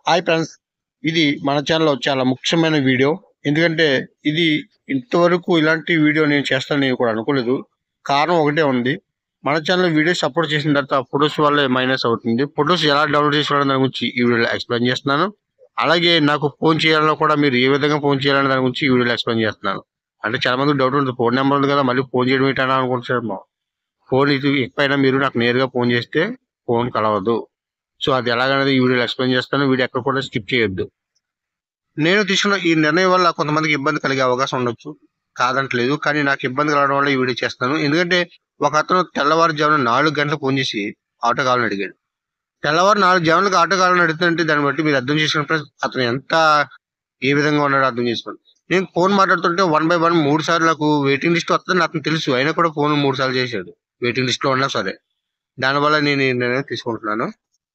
Hi friends, ఇది మన ఛానల్లో చాలా ముఖ్యమైన వీడియో. ఎందుకంటే ఇది ఇంతవరకు ఇలాంటి వీడియో నేను చేస్తానని నేను కూడా అనుకోలేదు. కారణం ఒకటే ఉంది. మన ఛానల్ వీడియో సపోర్ట్ చేసిన తర్వాత ఫొటోస్ వల్ల మైనస్ అవుతుంది. ఫొటోస్ ఎలా డౌన్లోడ్ చేసుకోవడం దాని గురించి ఈ వీడియోలో ఎక్స్ప్లెయిన్ చేస్తున్నాను. అలాగే నాకు ఫోన్ చేయాలన్నా కూడా మీరు ఏ విధంగా ఫోన్ చేయాలనే దాని గురించి ఈ వీడియోలో ఎక్స్ప్లెయిన్ చేస్తున్నాను. అంటే చాలా మందికి డౌట్ ఉంటుంది, ఫోన్ నెంబర్ ఉంది కదా మళ్ళీ ఫోన్ చేయడం ఏంటన్నా అనుకుంటున్నాము. ఫోన్ ఇది ఎప్పుడైనా మీరు నాకు నేరుగా ఫోన్ చేస్తే ఫోన్ కలవదు. సో అది ఎలాగనేది ఈ వీడియోలో ఎక్స్ప్లెయిన్ చేస్తాను. వీడియో ఎక్కడ కూడా స్కిప్ చేయొద్దు. నేను తీసుకున్న ఈ నిర్ణయం వల్ల కొంతమందికి ఇబ్బంది కలిగే అవకాశం ఉండొచ్చు, కాదంటలేదు. కానీ నాకు ఇబ్బంది కలగడం వల్ల ఈ వీడియో చేస్తాను. ఎందుకంటే ఒక అతను తెల్లవారుజామున 4 గంటలకు ఫోన్ చేసి ఆటో కావాలని అడిగాడు. తెల్లవారు 4 గంటలకు ఆటో కావాలని అడుగుతుంటే దాన్ని బట్టి మీరు అర్థం చేసుకున్నప్పుడు అతను ఎంత ఏ విధంగా ఉన్నాడో అర్థం చేసుకోండి. నేను ఫోన్ మాట్లాడుతుంటే 1 by 1 3 సార్లు నాకు వెయిటింగ్ లిస్ట్ వస్తుందని అతను తెలుసు. అయినా కూడా ఫోన్ 3 సార్లు చేశాడు, వెయిటింగ్ లిస్ట్ లో ఉన్నా సరే. దానివల్ల నేను ఈ నిర్ణయం తీసుకుంటున్నాను.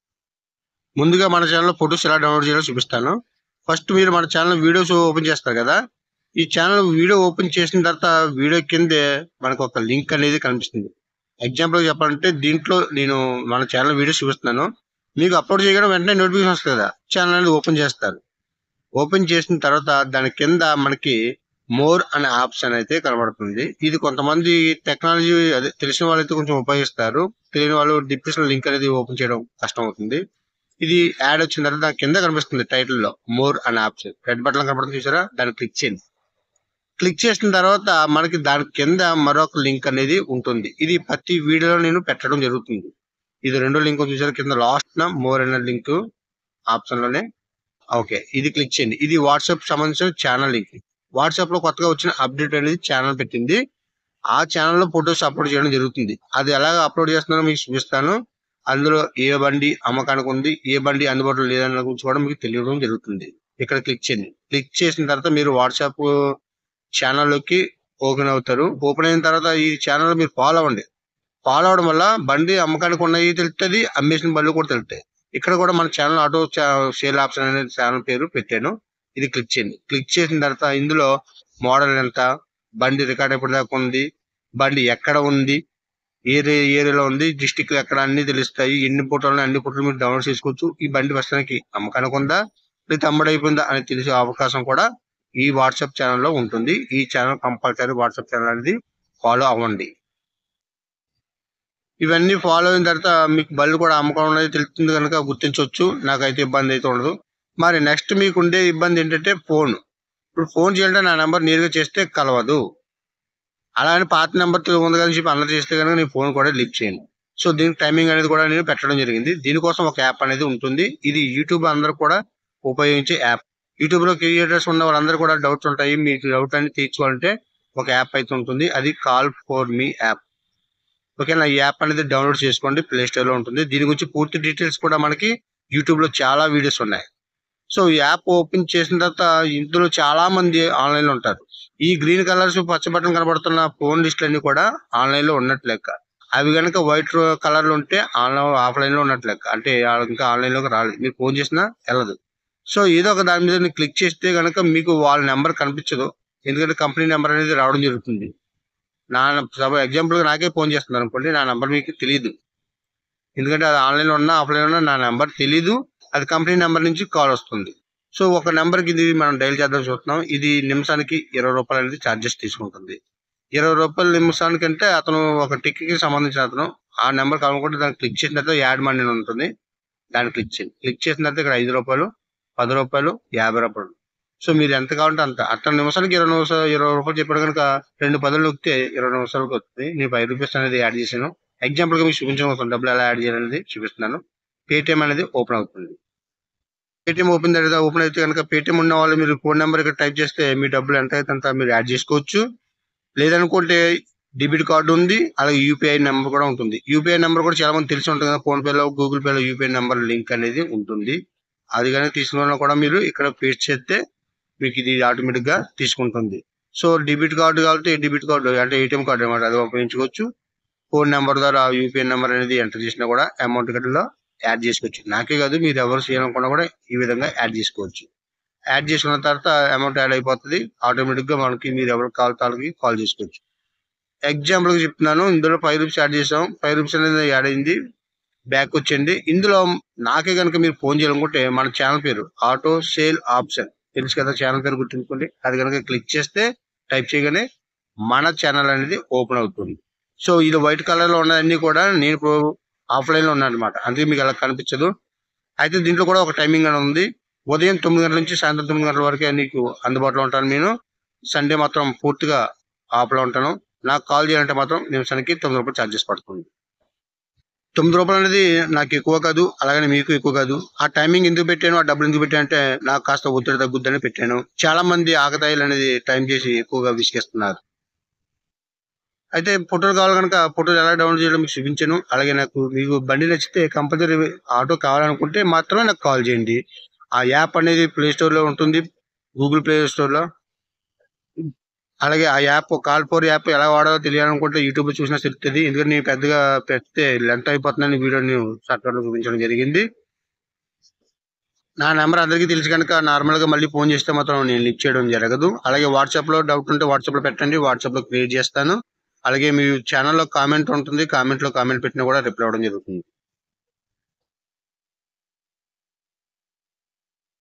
ముందుగా మన ఛానల్లో ఫొటోస్ ఎలా డౌన్లోడ్ చేయాలో చూపిస్తాను. ఫస్ట్ మీరు మన ఛానల్ వీడియోస్ ఓపెన్ చేస్తారు కదా. ఈ ఛానల్ వీడియో ఓపెన్ చేసిన తర్వాత వీడియో కిందే మనకు ఒక లింక్ అనేది కనిపిస్తుంది. ఎగ్జాంపుల్ చెప్పాలంటే దీంట్లో నేను మన ఛానల్ వీడియోస్ చూపిస్తున్నాను. మీకు అప్లోడ్ చేయడం వెంటనే నోటిఫికేషన్ వస్తుంది కదా. ఛానల్ అనేది ఓపెన్ చేస్తారు. ఓపెన్ చేసిన తర్వాత దాని కింద మనకి మోర్ అనే ఆప్షన్ అయితే కనబడుతుంది. ఇది కొంతమంది టెక్నాలజీ అదే తెలిసిన వాళ్ళైతే కొంచెం ఉపయోగిస్తారు. తెలియని వాళ్ళు డిస్క్రిప్షన్ లింక్ అనేది ఓపెన్ చేయడం కష్టం అవుతుంది. ఇది యాడ్ వచ్చిన తర్వాత దాని కింద కనిపిస్తుంది టైటిల్ లో మోర్ అనే ఆప్షన్ రెడ్ బటన్ కనబడుతుంది చూసారా, దాన్ని క్లిక్ చేయండి. క్లిక్ చేసిన తర్వాత మనకి దాని కింద మరొక లింక్ అనేది ఉంటుంది. ఇది ప్రతి వీడియోలో నేను పెట్టడం జరుగుతుంది. ఇది రెండో లింక్ చూసారా కింద లాస్ట్ నా మోర్ అనే లింక్ ఆప్షన్ లోనే. ఓకే, ఇది క్లిక్ చేయండి. ఇది వాట్సాప్ సంబంధించిన ఛానల్ లింక్. వాట్సాప్ లో కొత్తగా వచ్చిన అప్డేట్ అనేది ఛానల్ పెట్టింది. ఆ ఛానల్లో ఫొటోస్ అప్లోడ్ చేయడం జరుగుతుంది. అది ఎలాగ అప్లోడ్ చేస్తున్నారో మీకు చూపిస్తాను. అందులో ఏ బండి అమ్మకానికి ఉంది, ఏ బండి అందుబాటులో లేదన్న గురించి కూడా మీకు తెలియడం జరుగుతుంది. ఇక్కడ క్లిక్ చేయండి. క్లిక్ చేసిన తర్వాత మీరు వాట్సాప్ ఛానల్లోకి ఓపెన్ అవుతారు. ఓపెన్ అయిన తర్వాత ఈ ఛానల్ మీరు ఫాలో అవ్వండి. ఫాలో అవడం వల్ల బండి అమ్మకానికి ఉన్నాయి తెలుస్తుంది, అమ్మేసిన బండ్లు కూడా తెలుస్తాయి. ఇక్కడ కూడా మన ఛానల్ ఆటో సేల్ ఆప్షన్ అనే ఛానల్ పేరు పెట్టాను. ఇది క్లిక్ చేయండి. క్లిక్ చేసిన తర్వాత ఇందులో మోడల్ ఎంత, బండి రికార్డ్ ఎప్పుడు దాకా ఉంది, బండి ఎక్కడ ఉంది, ఏరియాలో ఉంది, డిస్టిక్ ఎక్కడ అన్ని తెలుస్తాయి. ఎన్ని ఫోటోలు అన్ని ఫోటోలు మీరు డౌన్లోడ్ చేసుకోవచ్చు. ఈ బండి ప్రస్తుతానికి అమ్మకానికి ఉందా లేదా అమ్ముడైపోయిందా అని తెలిసే అవకాశం కూడా ఈ వాట్సాప్ ఛానల్లో ఉంటుంది. ఈ ఛానల్ కంపల్సరీ వాట్సాప్ ఛానల్ అనేది ఫాలో అవ్వండి. ఇవన్నీ ఫాలో అయిన తర్వాత మీకు బళ్ళు కూడా అమ్మకం అనేది తెలుస్తుంది కనుక గుర్తించవచ్చు. నాకైతే ఇబ్బంది అయితే ఉండదు. మరి నెక్స్ట్ మీకు ఉండే ఇబ్బంది ఏంటంటే ఫోన్. ఇప్పుడు ఫోన్ చేయాలంటే నా నెంబర్ నేరుగా చేస్తే కలవదు. అలానే పాత నెంబర్ ఉంది కదా చెప్పి అందరూ చేస్తే కనుక నేను ఫోన్ కూడా లిఫ్ట్ చేయను. సో దీనికి టైమింగ్ అనేది కూడా నేను పెట్టడం జరిగింది. దీనికోసం ఒక యాప్ అనేది ఉంటుంది. ఇది యూట్యూబ్ అందరూ కూడా ఉపయోగించే యాప్. యూట్యూబ్ లో క్రియేటర్స్ ఉన్న వాళ్ళందరూ కూడా డౌట్స్ ఉంటాయి. మీకు డౌట్ అనేది తీర్చుకోవాలంటే ఒక యాప్ అయితే ఉంటుంది. అది కాల్ ఫర్ మీ యాప్. ఓకేనా, ఈ యాప్ అనేది డౌన్లోడ్ చేసుకోండి, ప్లే స్టోర్ లో ఉంటుంది. దీని గురించి పూర్తి డీటెయిల్స్ కూడా మనకి యూట్యూబ్ లో చాలా వీడియోస్ ఉన్నాయి. సో ఈ యాప్ ఓపెన్ చేసిన తర్వాత ఇందులో చాలా మంది ఆన్లైన్ లో ఉంటారు. ఈ గ్రీన్ కలర్స్ పచ్చ బటన్ కనబడుతున్న ఫోన్ లిస్ట్ అన్ని కూడా ఆన్లైన్ లో ఉన్నట్లు లెక్క. అవి కనుక వైట్ కలర్ లో ఉంటే ఆఫ్లైన్ లో ఉన్నట్లు లెక్క. అంటే ఇంకా ఆన్లైన్ లోకి రాలేదు, మీరు ఫోన్ చేసినా వెళ్ళదు. సో ఏదో ఒక దాని మీద క్లిక్ చేస్తే కనుక మీకు వాళ్ళ నెంబర్ కనిపించదు. ఎందుకంటే కంపెనీ నెంబర్ అనేది రావడం జరుగుతుంది. నా ఎగ్జాంపుల్ నాకే ఫోన్ చేస్తున్నారు అనుకోండి, నా నెంబర్ మీకు తెలియదు. ఎందుకంటే అది ఆన్లైన్ లో ఉన్నా ఆఫ్లైన్ ఉన్నా నా నెంబర్ తెలీదు. అది కంపెనీ నెంబర్ నుంచి కాల్ వస్తుంది. సో ఒక నెంబర్కి ఇది మనం డైల్ చేద్దాం చూస్తున్నాం. ఇది నిమిషానికి 20 రూపాయలు అనేది ఛార్జెస్ తీసుకుంటుంది. 20 రూపాయల నిమిషానికి అంటే అతను ఒక టిక్కి సంబంధించిన అతను ఆ నెంబర్ కావాలనుకుంటే దాన్ని క్లిక్ చేసిన తర్వాత యాడ్ మనీ అని ఉంటుంది. దాన్ని క్లిక్ చేయండి. క్లిక్ చేసిన తర్వాత ఇక్కడ 5 రూపాయలు, 10 రూపాయలు, 50 రూపాయలు. సో మీరు ఎంత కావాలంటే అంత. అతను నిమిషానికి 20 రూపాయలు చెప్పాడు కనుక 2 పదులు నొక్కితే 20 నిమిషాలకు వస్తుంది. నేను 5 రూపీస్ అనేది యాడ్ చేశాను. ఎగ్జాంపుల్ గా మీకు చూపించడం డబ్బులు ఎలా యాడ్ చేయాలనేది చూపిస్తున్నాను. పేటిఎం అనేది ఓపెన్ అవుతుంది. పేటిఎం ఓపెన్ అయితే కనుక పేటిఎం ఉన్న వాళ్ళు మీరు ఫోన్ నెంబర్ ఇక్కడ టైప్ చేస్తే మీ డబ్బులు ఎంత అయితే అంత మీరు యాడ్ చేసుకోవచ్చు. లేదనుకుంటే డెబిట్ కార్డు ఉంది, అలాగే యూపీఐ నెంబర్ కూడా ఉంటుంది. యూపీఐ నెంబర్ కూడా చాలా మంది తెలిసి ఉంటుంది కదా. ఫోన్ పేలో గూగుల్ పేలో యూపీఐ నెంబర్ లింక్ అనేది ఉంటుంది. అది కానీ తీసుకున్న కూడా మీరు ఇక్కడ పేస్ట్ చేస్తే మీకు ఇది ఆటోమేటిక్ గా తీసుకుంటుంది. సో డెబిట్ కార్డు కాబట్టి డెబిట్ కార్డు అంటే ఏటీఎం కార్డు అనమాట, అది ఉపయోగించుకోవచ్చు. ఫోన్ నెంబర్ ద్వారా యూపీఐ నెంబర్ అనేది ఎంటర్ చేసినా కూడా అమౌంట్ గట్లా యాడ్ చేసుకోవచ్చు. నాకే కాదు, మీరు ఎవరు చేయాలనుకున్నా కూడా ఈ విధంగా యాడ్ చేసుకోవచ్చు. యాడ్ చేసుకున్న తర్వాత అమౌంట్ యాడ్ అయిపోతుంది. ఆటోమేటిక్ గా మనకి మీరు ఎవరికి కాల్ చేసుకోవచ్చు. ఎగ్జాంపుల్ గా చెప్తున్నాను. ఇందులో 5 రూపీస్ యాడ్ చేసాం. 5 రూపీస్ అనేది యాడ్ అయింది. బ్యాక్ వచ్చేయండి. ఇందులో నాకే కనుక మీరు ఫోన్ చేయాలనుకుంటే మన ఛానల్ పేరు ఆటో సేల్ ఆప్షన్ తెలుసు కదా, ఛానల్ పేరు గుర్తుంచుకోండి. అది కనుక క్లిక్ చేస్తే టైప్ చేయగానే మన ఛానల్ అనేది ఓపెన్ అవుతుంది. సో ఇది వైట్ కలర్ లో ఉన్నదన్నీ కూడా నేను ఇప్పుడు ఆఫ్లైన్ లో ఉన్నాను అనమాట, అందుకే మీకు అలా కనిపించదు. అయితే దీంట్లో కూడా ఒక టైమింగ్ అని ఉంది. ఉదయం 9 గంటల నుంచి సాయంత్రం 9 గంటల వరకే నీకు అందుబాటులో ఉంటాను. నేను సండే మాత్రం పూర్తిగా ఆఫ్ లో ఉంటాను. నాకు కాల్ చేయాలంటే మాత్రం నిమిషానికి 9 రూపాయలు ఛార్జెస్ పడుతుంది. 9 రూపాయలు అనేది నాకు ఎక్కువ కాదు, అలాగని మీకు ఎక్కువ కాదు. ఆ టైమింగ్ ఎందుకు పెట్టాను, ఆ డబ్బులు ఎందుకు పెట్టాను అంటే నాకు కాస్త ఒత్తిడి తగ్గుద్దని పెట్టాను. చాలా మంది ఆకతాయిలు అనేది టైం చేసి ఎక్కువగా విసిగిస్తున్నారు. అయితే ఫోటోలు కావాలి కనుక ఫోటోలు ఎలా డౌన్లోడ్ చేయడం మీకు చూపించాను. అలాగే మీకు బండి నచ్చితే కంపల్సరీ ఆటో కావాలనుకుంటే మాత్రమే నాకు కాల్ చేయండి. ఆ యాప్ అనేది ప్లే స్టోర్ లో ఉంటుంది, గూగుల్ ప్లే స్టోర్ లో. అలాగే ఆ యాప్ కాల్ ఫోర్ యాప్ ఎలా వాడాలో తెలియాలనుకుంటే యూట్యూబ్ లో చూసినా తెలుస్తుంది. ఎందుకంటే నేను పెద్దగా పెడితే లెంత్ అయిపోతుందని వీడియోని షార్ట్ లో చూపించడం జరిగింది. నా నెంబర్ అందరికీ తెలిసి కనుక నార్మల్ గా మళ్ళీ ఫోన్ చేస్తే మాత్రం నేను లిఫ్ట్ చేయడం జరగదు. అలాగే వాట్సాప్ లో డౌట్ ఉంటే వాట్సాప్ లో పెట్టండి, వాట్సాప్ లో క్రియేట్ చేస్తాను. అలాగే మీ ఛానల్లో కామెంట్ ఉంటుంది, కామెంట్ లో కామెంట్ పెట్టినా కూడా రిప్లై అవ్వడం జరుగుతుంది.